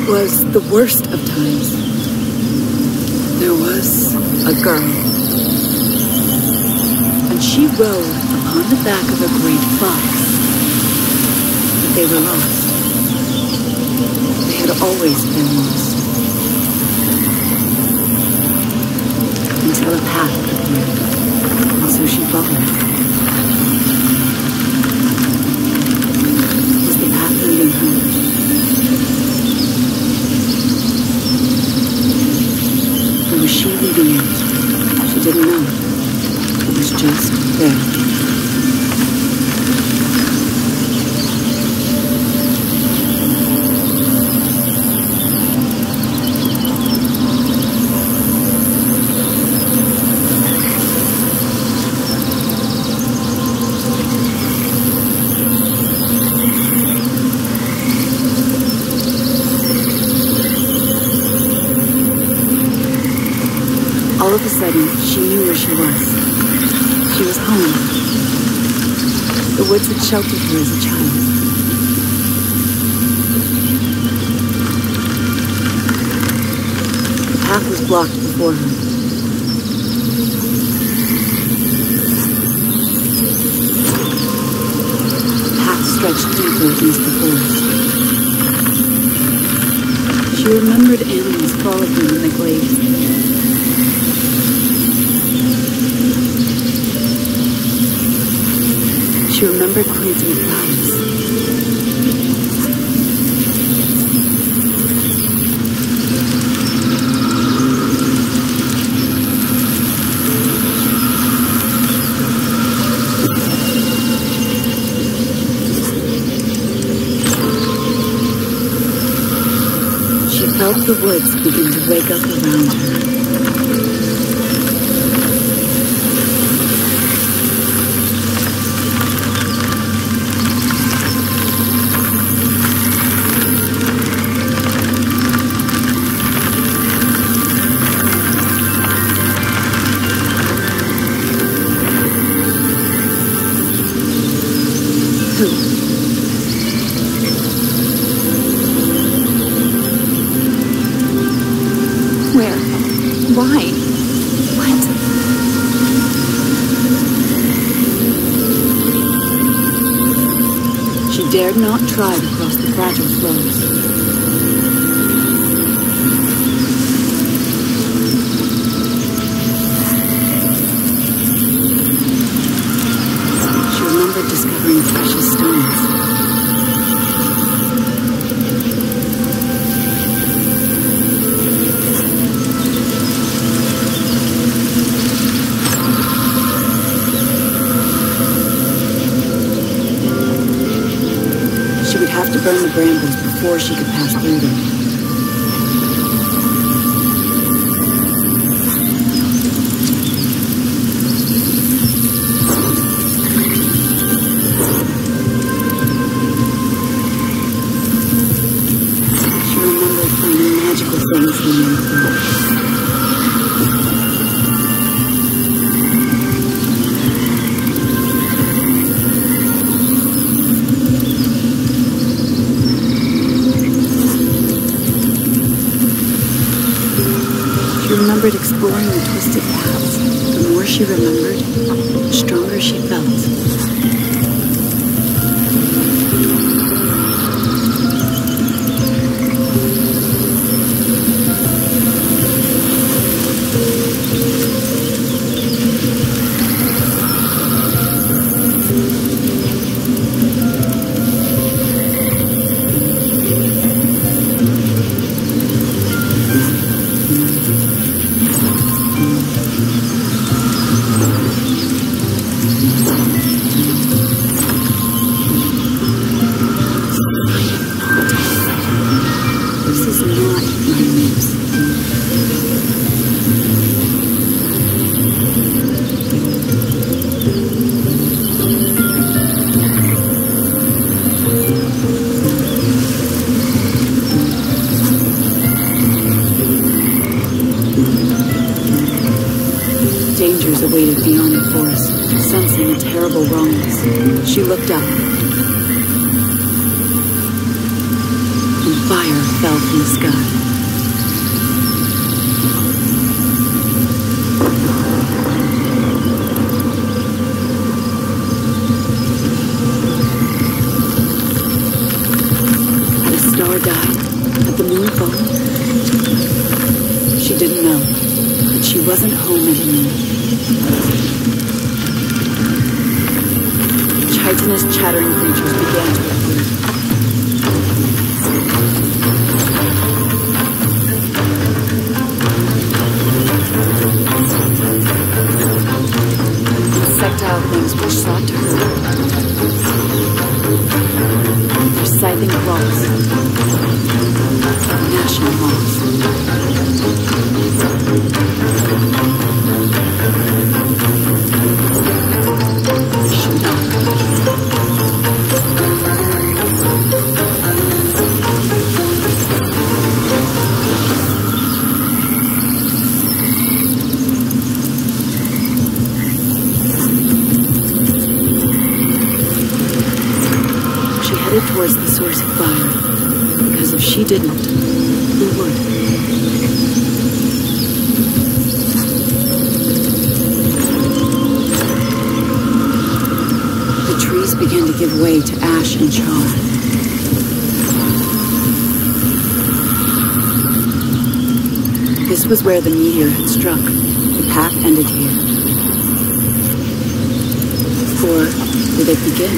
It was the worst of times. There was a girl, and she rode upon the back of a great fox. But they were lost. They had always been lost. Until a path appeared, and so she followed. Was the path leading home? Or was she leading it? She didn't know. It was just there. All of a sudden, she knew where she was. She was home. The woods had sheltered her as a child. The path was blocked before her. The path stretched deeper against the forest. She remembered animals frolicking in the glades. She remembered planting flowers. She felt the woods begin to wake up around her. Where? Why? What? She dared not try to cross the fragile floes. She remembered discovering precious stones. She would have to burn the brambles before she could pass through them. She remembered finding magical things in the forest. She remembered exploring the twisted paths. The more she remembered, the stronger she felt. This is not my news. Dangers awaited beyond the forest. Sensing a terrible wrongness, she looked up. And fire fell from the sky. Had a star died? Had the moon fallen? She didn't know, but she wasn't home anymore. Chitinous, chattering creatures began to appear. Insectile things which sought to hurt her. Their scything claws, gnashing maws. Towards the source of fire, because if she didn't, who would? The trees began to give way to ash and char. This was where the meteor had struck. The path ended here. Or did it begin?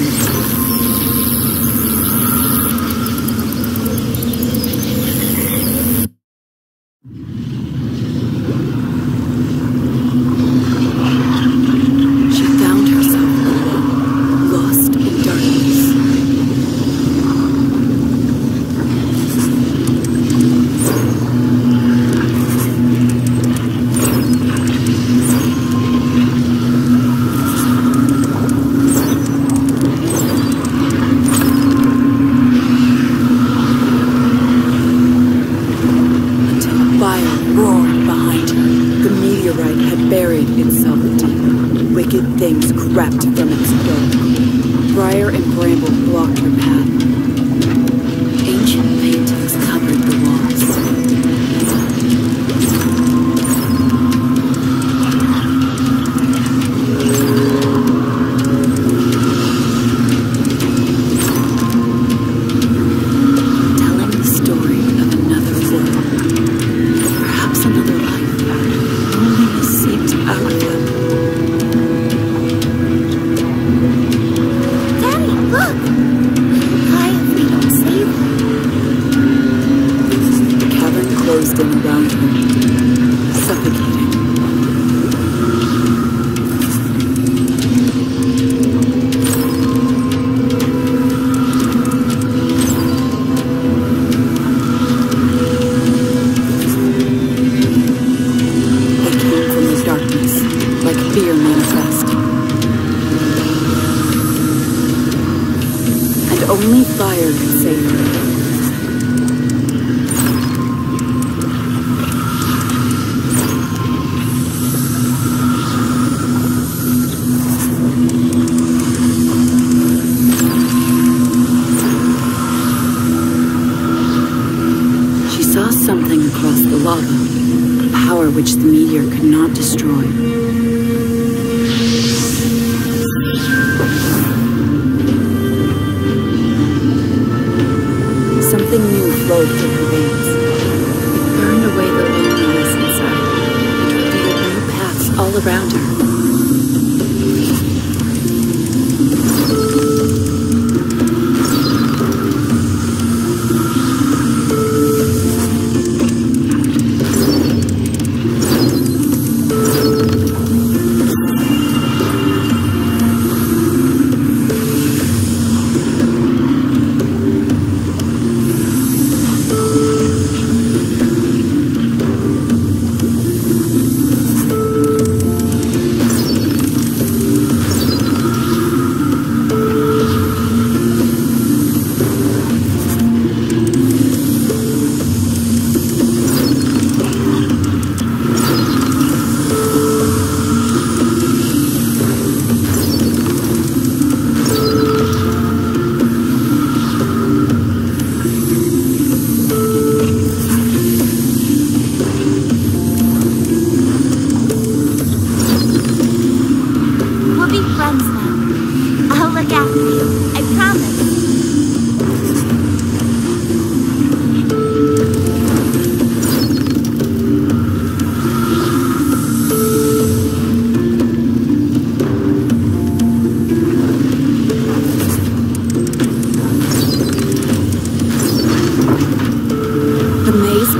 Which the meteor could not destroy. Something new flowed through her veins. It burned away the loneliness inside and revealed new paths all around her.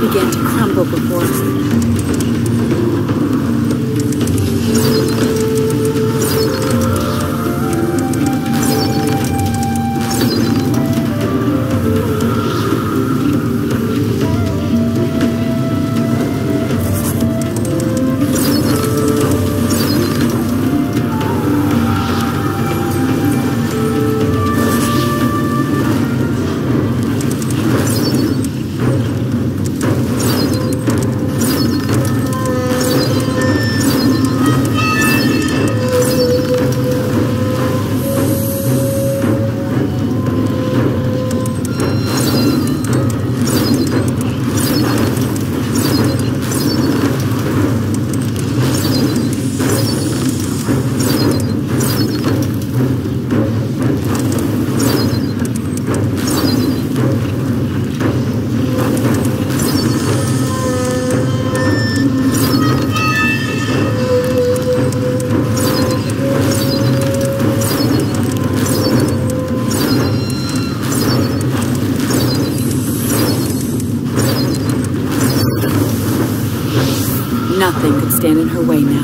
began to crumble before her. Nothing could stand in her way now.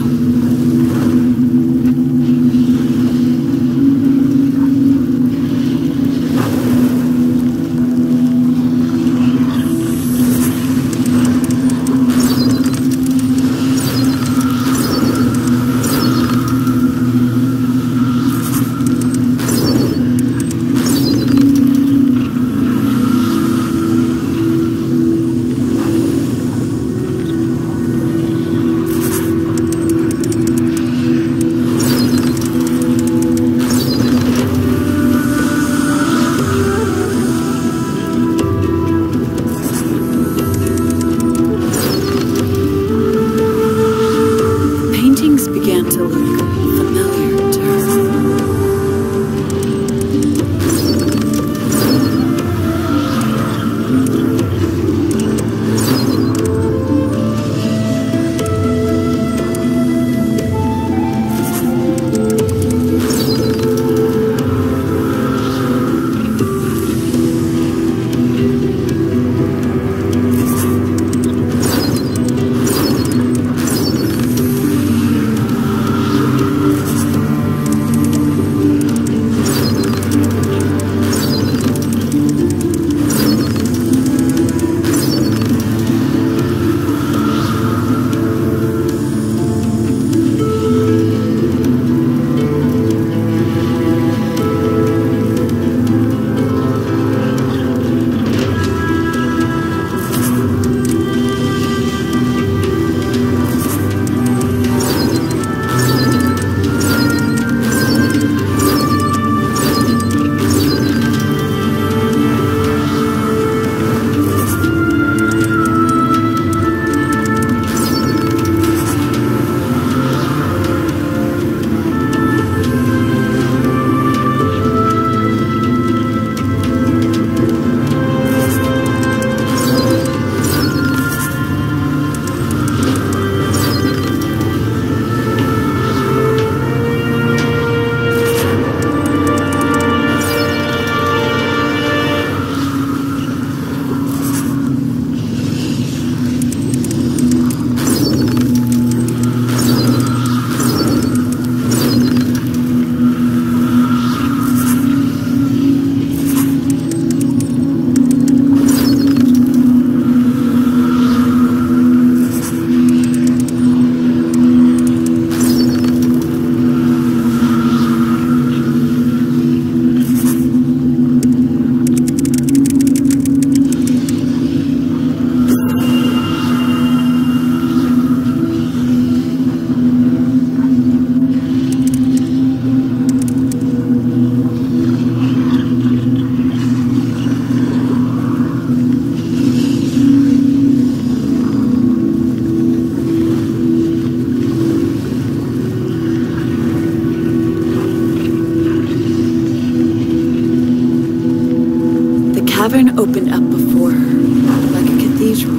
cavern opened up before her, like a cathedral.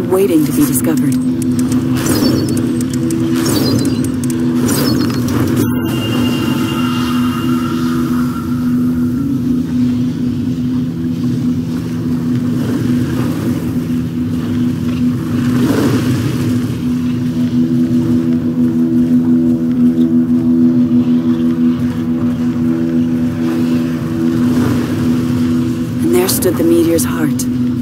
waiting to be discovered. And there stood the meteor's heart.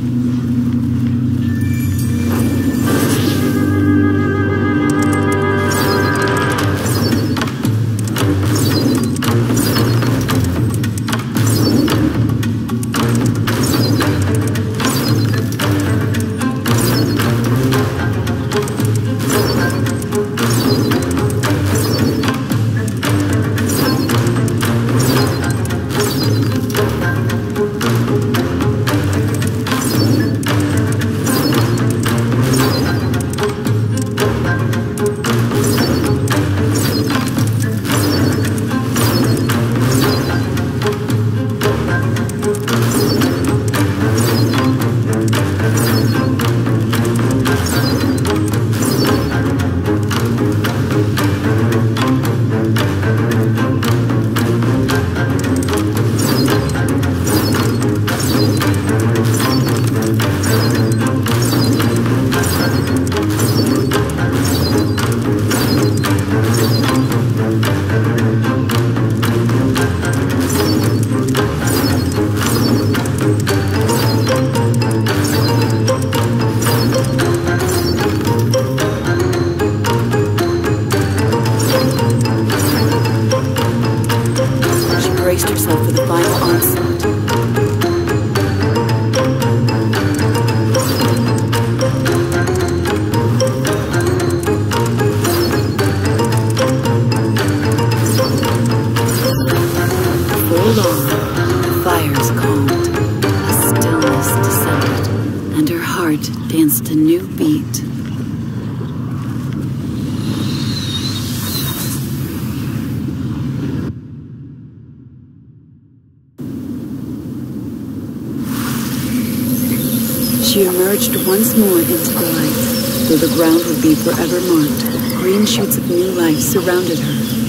Braced herself for the final onslaught. Before long, the fires calmed, a stillness descended, and her heart danced a new beat. She emerged once more into the light, though the ground would be forever marked. Green shoots of new life surrounded her,